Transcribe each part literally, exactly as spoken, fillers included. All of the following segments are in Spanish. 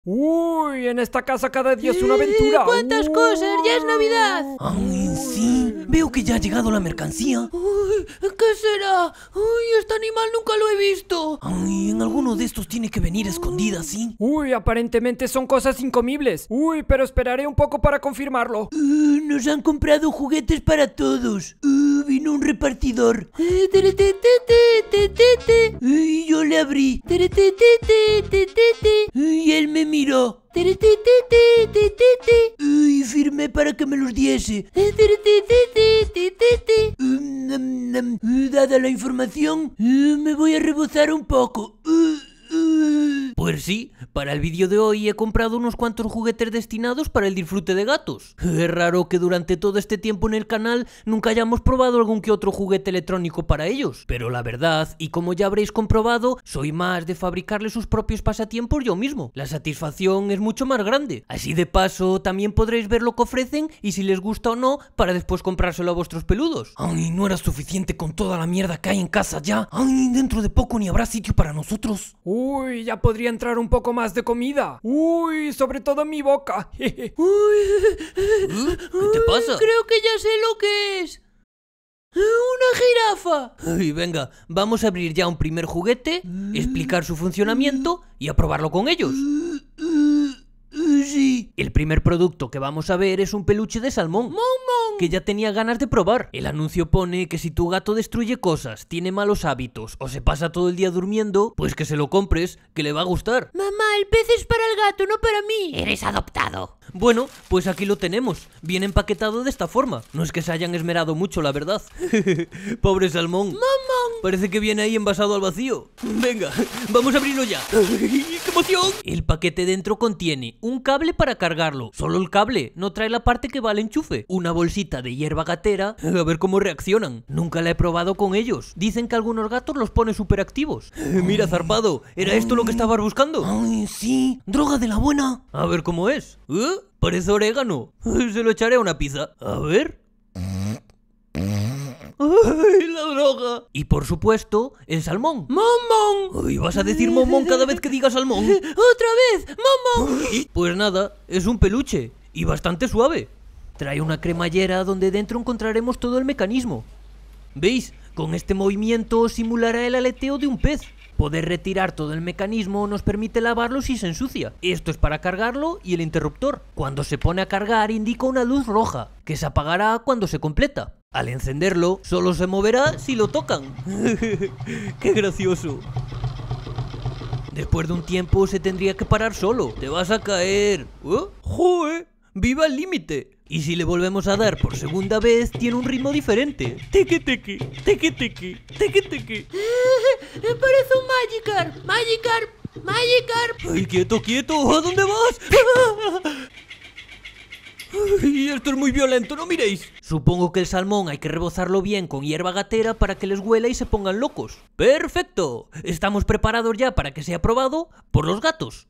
Uy, en esta casa cada día es una aventura. ¡Cuántas Uy. cosas! ¡Ya es Navidad! ¡Ay, sí! Veo que ya ha llegado la mercancía. Uy, ¿qué será? Uy, este animal nunca lo he visto. Ay, en alguno de estos tiene que venir escondida, ¿sí? Uy, aparentemente son cosas incomibles. Uy, pero esperaré un poco para confirmarlo. Uh, nos han comprado juguetes para todos. Uh, vino un repartidor. Eh, tere, te, te, te, te, te, te. Y yo le abrí. Tere, te, te, te, te, te, te. Y él me miró. Tere, te, te, te, te, te, te. Y firmé para que me los diese. Eh, tere, te, te, te, te, te, te. Um, nam, nam. Uh, Dada la información, uh, me voy a rebozar un poco. Uh, uh. Pues sí, para el vídeo de hoy he comprado unos cuantos juguetes destinados para el disfrute de gatos. Es raro que durante todo este tiempo en el canal nunca hayamos probado algún que otro juguete electrónico para ellos. Pero la verdad, y como ya habréis comprobado, soy más de fabricarles sus propios pasatiempos yo mismo. La satisfacción es mucho más grande. Así de paso, también podréis ver lo que ofrecen y si les gusta o no, para después comprárselo a vuestros peludos. Ay, no era suficiente con toda la mierda que hay en casa ya. Ay, dentro de poco ni habrá sitio para nosotros. Uy, ya podría entrar un poco más de comida. Uy, sobre todo en mi boca. Uy, ¿Eh? ¿Qué te pasa? creo que ya sé lo que es. Una jirafa. Ay, venga, vamos a abrir ya un primer juguete, explicar su funcionamiento y a probarlo con ellos. Sí. El primer producto que vamos a ver es un peluche de salmón. Mon, mon. Que ya tenía ganas de probar. El anuncio pone que si tu gato destruye cosas, tiene malos hábitos o se pasa todo el día durmiendo, pues que se lo compres, que le va a gustar. Mamá, el pez es para el gato, no para mí. Eres adoptado. Bueno, pues aquí lo tenemos. Viene empaquetado de esta forma. No es que se hayan esmerado mucho, la verdad. Pobre salmón. Mamón. Parece que viene ahí envasado al vacío. Venga, vamos a abrirlo ya. ¡Qué emoción! El paquete dentro contiene un cable para cargarlo. Solo el cable, no trae la parte que va al enchufe. Una bolsita de hierba gatera. A ver cómo reaccionan. Nunca la he probado con ellos. Dicen que algunos gatos los pone súper activos. Mira, zarpado. ¿Era esto lo que estabas buscando? Ay, sí. Droga de la buena. A ver cómo es. ¿Eh? Parece orégano. Se lo echaré a una pizza. A ver. ¡Ay, la droga! Y por supuesto, el salmón. Momón. Ay, ¿vas a decir momón cada vez que digas salmón? Otra vez. Momón. Pues nada, es un peluche. Y bastante suave. Trae una cremallera donde dentro encontraremos todo el mecanismo. ¿Veis? Con este movimiento simulará el aleteo de un pez. Poder retirar todo el mecanismo nos permite lavarlo si se ensucia. Esto es para cargarlo y el interruptor. Cuando se pone a cargar indica una luz roja, que se apagará cuando se completa. Al encenderlo, solo se moverá si lo tocan. ¡Qué gracioso! Después de un tiempo se tendría que parar solo. ¡Te vas a caer! ¿Oh? ¡Joder! ¡Viva el límite! Y si le volvemos a dar por segunda vez, tiene un ritmo diferente. Teque teque, teque teque, teque teque. Parece un Magikarp. Magikarp. Magikarp. ¡Ay, quieto, quieto! ¿A dónde vas? Ay, esto es muy violento, no miréis. Supongo que el salmón hay que rebozarlo bien con hierba gatera para que les huela y se pongan locos. ¡Perfecto! Estamos preparados ya para que sea probado por los gatos.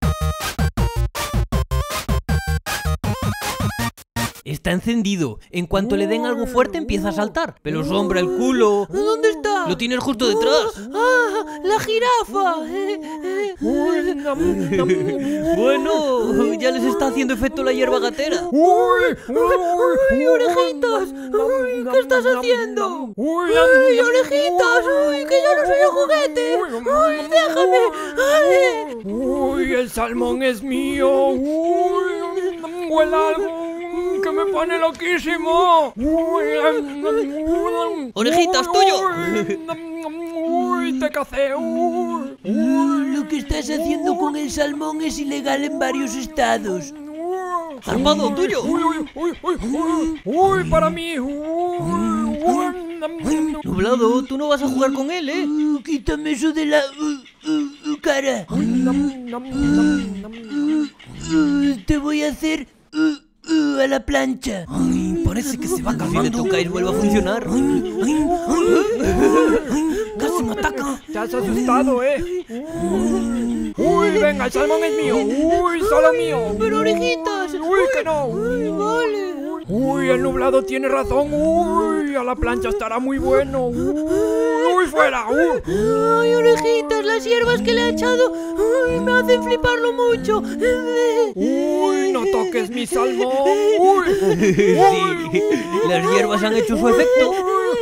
Está encendido. En cuanto le den algo fuerte empieza a saltar. Pero sombra el culo. ¿Dónde está? Lo tienes justo detrás. ¡Ah! ¡La jirafa! Uy, nam, nam, Bueno, ya les está haciendo efecto la hierba gatera. Uy, uy, ¡Uy, orejitas! ¡Uy, qué estás haciendo! Uy, ¡Uy, orejitas! ¡Uy, que yo no soy un juguete! ¡Uy, déjame! ¡Ay! Uy, el salmón es mío. Uy, huele algo que me pone loquísimo. Uy, Orejitas, tuyo. Uy, te cacé. Uy, uy. Lo que estás haciendo con el salmón es ilegal en varios estados. Zarpado, tuyo. Uy, uy, uy, uy, uy, uy, para mí. Uy, uy. Nublado, tú no vas a jugar con él, ¿eh? Uh, quítame eso de la uh, uh, uh, cara. Nam, nam, nam, nam. Uh, te voy a hacer uh, uh, a la plancha. Ay, parece que se va calmando. Si le toca y vuelve a funcionar. Ay, ay, ay, casi me ataca. Te has asustado, ¿eh? Uy, uy, venga, el salmón es mío. Uy, solo mío. Pero orejitas. Uy, que no. Uy, vale. Uy, el nublado tiene razón. Uy, a la plancha estará muy bueno. Uy, fuera. Uy. Ay, orejitas, las hierbas que le ha echado. Ay, me hacen fliparlo mucho. Uy, no toques mi salmón. Uy. Sí, las hierbas han hecho su efecto.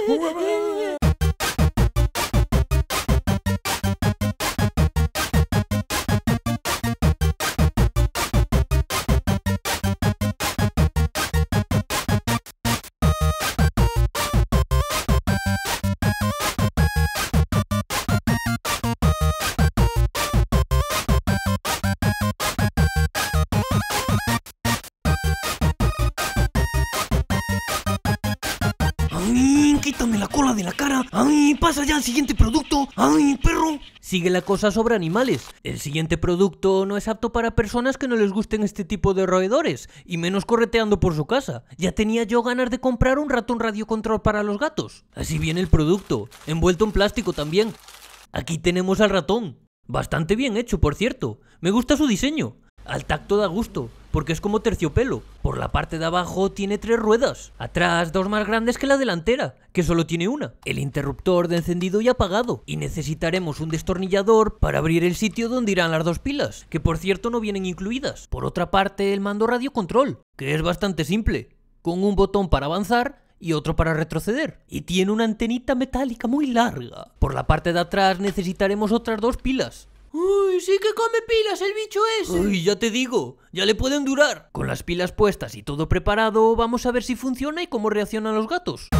¡Ay, quítame la cola de la cara! ¡Ay, pasa ya al siguiente producto! ¡Ay, perro! Sigue la cosa sobre animales. El siguiente producto no es apto para personas que no les gusten este tipo de roedores, y menos correteando por su casa. Ya tenía yo ganas de comprar un ratón radiocontrol para los gatos. Así viene el producto, envuelto en plástico también. Aquí tenemos al ratón. Bastante bien hecho, por cierto. Me gusta su diseño. Al tacto da gusto, porque es como terciopelo. Por la parte de abajo tiene tres ruedas. Atrás dos más grandes que la delantera, que solo tiene una. El interruptor de encendido y apagado. Y necesitaremos un destornillador para abrir el sitio donde irán las dos pilas, que por cierto no vienen incluidas. Por otra parte, el mando radiocontrol, que es bastante simple, con un botón para avanzar y otro para retroceder. Y tiene una antenita metálica muy larga. Por la parte de atrás necesitaremos otras dos pilas. Uy, sí que come pilas el bicho ese. Uy, ya te digo, ya le pueden durar. Con las pilas puestas y todo preparado, vamos a ver si funciona y cómo reaccionan los gatos.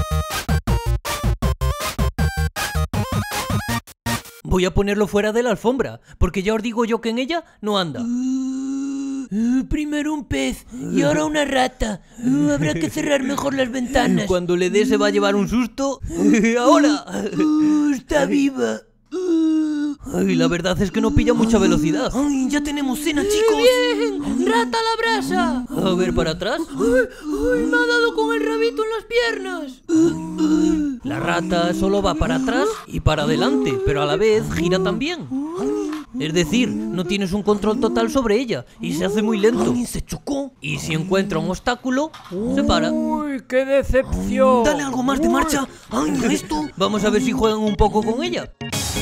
Voy a ponerlo fuera de la alfombra, porque ya os digo yo que en ella no anda. Uh, uh, primero un pez y ahora una rata. Uh, habrá que cerrar mejor las ventanas. Cuando le dé se va a llevar un susto. ¡Ahora! Uh, está viva. Ay, la verdad es que no pilla mucha velocidad. Ay, ya tenemos cena, chicos. ¡Bien! ¡Rata a la brasa! A ver, para atrás. ¡Uy, me ha dado con el rabito en las piernas! La rata solo va para atrás y para adelante, pero a la vez gira también. Es decir, no tienes un control total sobre ella y se hace muy lento. Ay, se chocó. Y si encuentra un obstáculo, se para. Uy, qué decepción. Dale algo más de marcha. Ay, esto. Vamos a ver si juegan un poco con ella.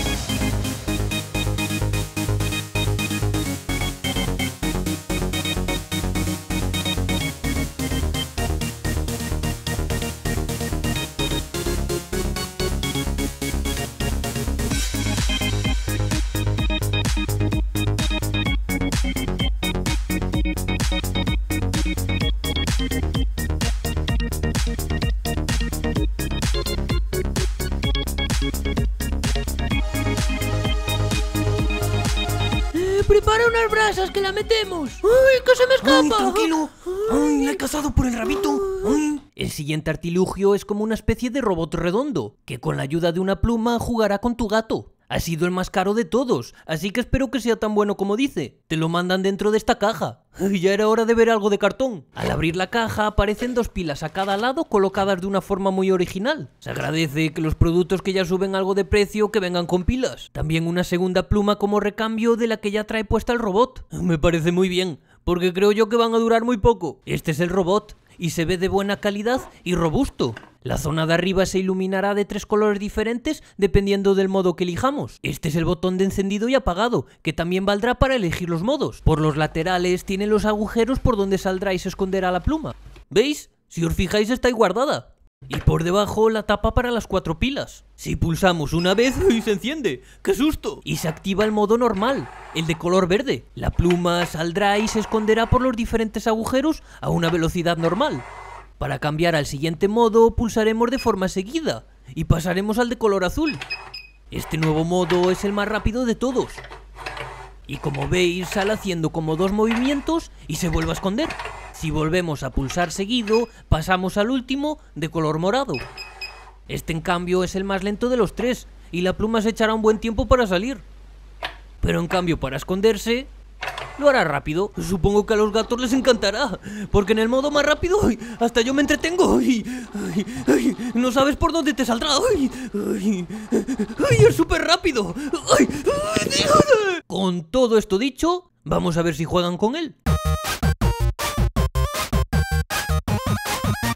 ¡Prepara unas brasas que la metemos! ¡Uy, que se me escapa! Ay, tranquilo. Ay, la he cazado por el rabito. Ay. El siguiente artilugio es como una especie de robot redondo, que con la ayuda de una pluma jugará con tu gato. Ha sido el más caro de todos, así que espero que sea tan bueno como dice. Te lo mandan dentro de esta caja. Ya era hora de ver algo de cartón. Al abrir la caja aparecen dos pilas a cada lado colocadas de una forma muy original. Se agradece que los productos que ya suben algo de precio que vengan con pilas. También una segunda pluma como recambio de la que ya trae puesta el robot. Me parece muy bien, porque creo yo que van a durar muy poco. Este es el robot y se ve de buena calidad y robusto. La zona de arriba se iluminará de tres colores diferentes dependiendo del modo que elijamos. Este es el botón de encendido y apagado, que también valdrá para elegir los modos. Por los laterales tiene los agujeros por donde saldrá y se esconderá la pluma. ¿Veis? Si os fijáis está ahí guardada. Y por debajo la tapa para las cuatro pilas. Si pulsamos una vez y se enciende. ¡Qué susto! Y se activa el modo normal, el de color verde. La pluma saldrá y se esconderá por los diferentes agujeros a una velocidad normal. Para cambiar al siguiente modo pulsaremos de forma seguida y pasaremos al de color azul. Este nuevo modo es el más rápido de todos. Y como veis sale haciendo como dos movimientos y se vuelve a esconder. Si volvemos a pulsar seguido pasamos al último de color morado. Este en cambio es el más lento de los tres y la pluma se echará un buen tiempo para salir. Pero en cambio para esconderse lo hará rápido. Supongo que a los gatos les encantará, porque en el modo más rápido ay, hasta yo me entretengo. Ay, ay, ay, no sabes por dónde te saldrá. Ay, ay, ay, es súper rápido. Ay, ay, Dios. Con todo esto dicho, vamos a ver si juegan con él.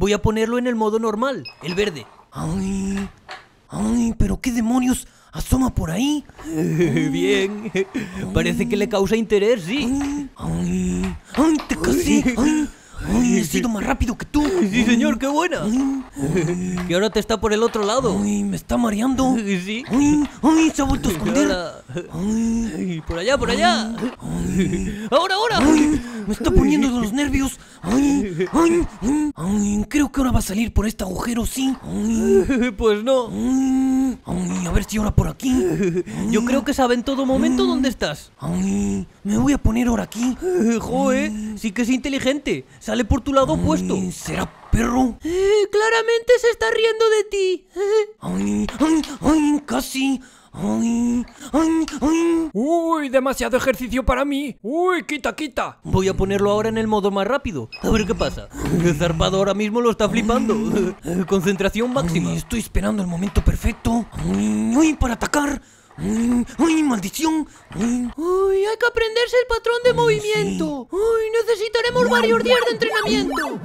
Voy a ponerlo en el modo normal, el verde. Ay, ay, pero qué demonios asoma por ahí. Bien, parece que le causa interés, sí. Ay, ay, te casé. Ay, ay, he sido más rápido que tú. Sí, señor, qué buena. Que ahora te está por el otro lado. Ay, me está mareando. Sí. Ay, ay, se ha vuelto a esconder. Ahora- Ay, Ay, por allá, por allá. Ahora, ahora. ay, me está poniendo de los nervios. Ay, ay, ay, ay, creo que ahora va a salir por este agujero, sí. Ay, Pues no. ay, ay, a ver si ahora por aquí. Yo creo que sabe en todo momento dónde estás. Ay, me voy a poner ahora aquí. Joder, sí que es inteligente. Sale por tu lado opuesto. Ay, ¿será perro? Eh, claramente se está riendo de ti. Ay, ay, ay, casi. Ay, ay, ay. Uy, demasiado ejercicio para mí. Uy, quita, quita. Voy a ponerlo ahora en el modo más rápido. A ver qué pasa. El zarpado ahora mismo lo está flipando. Concentración máxima. Ay, estoy esperando el momento perfecto. Ay, ay, para atacar. Ay, ay, maldición. Ay, Uy, hay que aprenderse el patrón de movimiento. Uy, necesitaremos varios días de entrenamiento.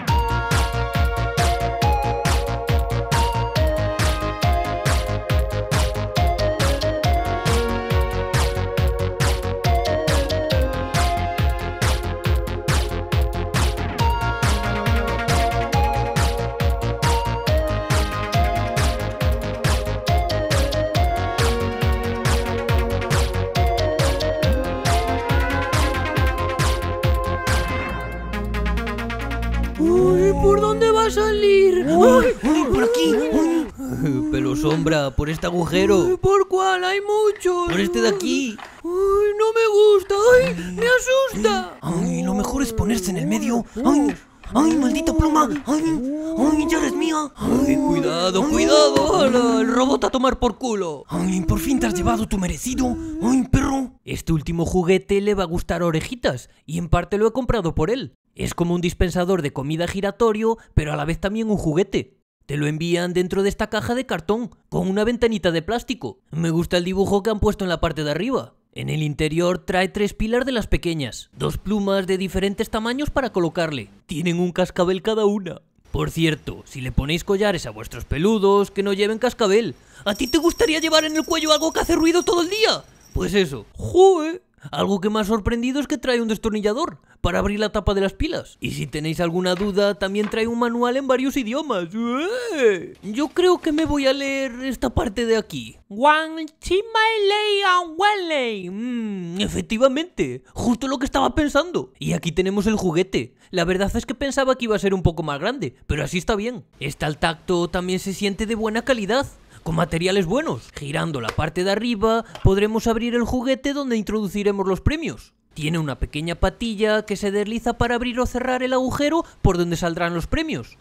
Uy, ¿por dónde va a salir? Ay, ay, por aquí. Ay, Pero sombra, por este agujero. ¿por cuál? Hay muchos. Por este de aquí. Uy, no me gusta. Ay, me asusta. ay, lo mejor es ponerse en el medio. Ay, ay, maldita pluma. Ay, ay, ya eres mía. Ay, cuidado, cuidado. ¡Hala! El robot a tomar por culo. Ay, por fin te has llevado tu merecido. Ay, perro. Este último juguete le va a gustar a Orejitas y en parte lo he comprado por él. Es como un dispensador de comida giratorio, pero a la vez también un juguete. Te lo envían dentro de esta caja de cartón, con una ventanita de plástico. Me gusta el dibujo que han puesto en la parte de arriba. En el interior trae tres pilas de las pequeñas, dos plumas de diferentes tamaños para colocarle. Tienen un cascabel cada una. Por cierto, si le ponéis collares a vuestros peludos, que no lleven cascabel. ¿A ti te gustaría llevar en el cuello algo que hace ruido todo el día? Pues eso. ¡Joder! Algo que me ha sorprendido es que trae un destornillador para abrir la tapa de las pilas. Y si tenéis alguna duda, también trae un manual en varios idiomas. ¡Eh! Yo creo que me voy a leer esta parte de aquí. Wang Chimailei Anwalei. Mm, efectivamente, justo lo que estaba pensando. Y aquí tenemos el juguete. La verdad es que pensaba que iba a ser un poco más grande, pero así está bien. Está al tacto, también se siente de buena calidad, con materiales buenos. Girando la parte de arriba podremos abrir el juguete donde introduciremos los premios. Tiene una pequeña patilla que se desliza para abrir o cerrar el agujero por donde saldrán los premios.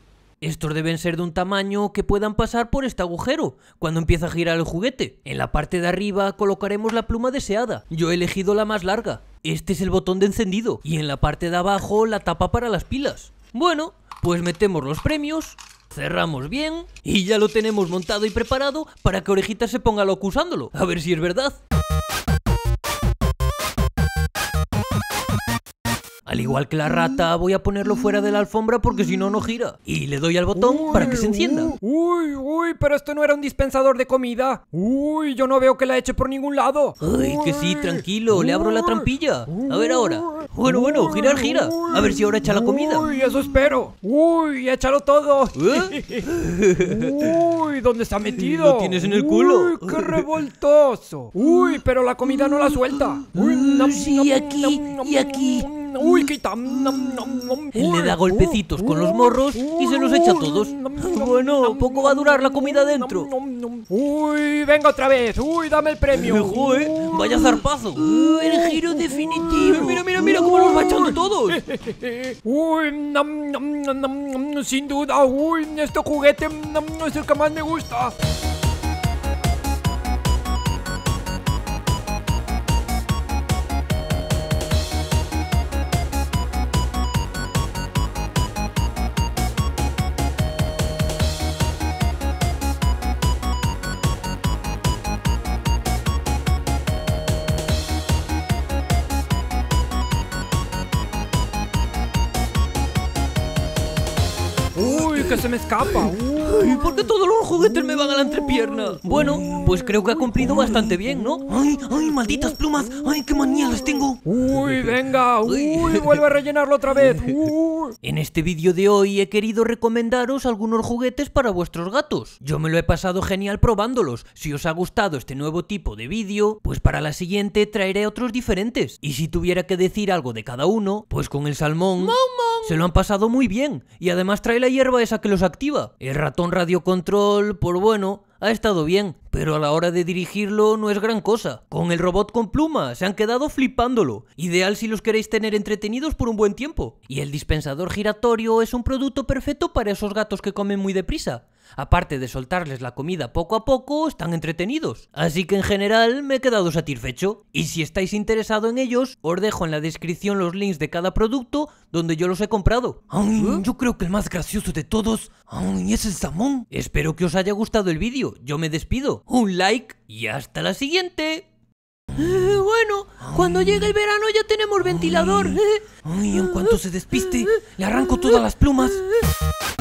Estos deben ser de un tamaño que puedan pasar por este agujero cuando empieza a girar el juguete. En la parte de arriba colocaremos la pluma deseada. Yo he elegido la más larga. Este es el botón de encendido y en la parte de abajo la tapa para las pilas. Bueno, pues metemos los premios, cerramos bien y ya lo tenemos montado y preparado para que Orejitas se ponga loco usándolo. A ver si es verdad. Al igual que la rata, voy a ponerlo fuera de la alfombra porque si no, no gira. Y le doy al botón Uy, para que se encienda. Uy, uy, pero esto no era un dispensador de comida. Uy, yo no veo que la eche por ningún lado. Ay, que sí, tranquilo, le abro la Uy, trampilla. A ver ahora. Bueno, bueno, girar, gira. A ver si ahora echa la comida. Uy, eso espero. Uy, échalo todo. ¿Eh? Uy, ¿dónde se ha metido? Lo tienes en el culo. Uy, qué revoltoso. Uy, pero la comida no la suelta. Uy, nam, sí, nam, aquí, nam, nam, y aquí. nam, Uy, quita. nam, nam, nam. Él le da Uy, golpecitos con los morros y se los echa a todos. Bueno, poco va a durar la comida dentro. Uy, venga otra vez. Uy, dame el premio. Joder, vaya zarpazo. Uh, el giro definitivo. Mira, mira, mira cómo los va echando todos. Uy, nam, nam, nam, nam, sin duda. Uy, este juguete nam, es el que más me gusta. que se me escapa. Ay, ¿por qué todos los juguetes me van a la entrepierna? Bueno, pues creo que ha cumplido bastante bien, ¿no? Ay, ay, malditas plumas. Ay, qué manía les tengo. Uy, venga. Uy, vuelve a rellenarlo otra vez. Uy. En este vídeo de hoy he querido recomendaros algunos juguetes para vuestros gatos. Yo me lo he pasado genial probándolos. Si os ha gustado este nuevo tipo de vídeo, pues para la siguiente traeré otros diferentes. Y si tuviera que decir algo de cada uno, pues con el salmón se lo han pasado muy bien. Y además trae la hierba esa que los activa. El ratón radiocontrol, por bueno, ha estado bien, pero a la hora de dirigirlo no es gran cosa. Con el robot con pluma se han quedado flipándolo. Ideal si los queréis tener entretenidos por un buen tiempo. Y el dispensador giratorio es un producto perfecto para esos gatos que comen muy deprisa. Aparte de soltarles la comida poco a poco, están entretenidos. Así que en general me he quedado satisfecho. Y si estáis interesados en ellos, os dejo en la descripción los links de cada producto donde yo los he comprado. Ay, ¿Eh? Yo creo que el más gracioso de todos ay, es el salmón. Espero que os haya gustado el vídeo. Yo me despido. Un like y hasta la siguiente. Eh, bueno, cuando llegue el verano ya tenemos ventilador. Ay, en cuanto se despiste, le arranco todas las plumas.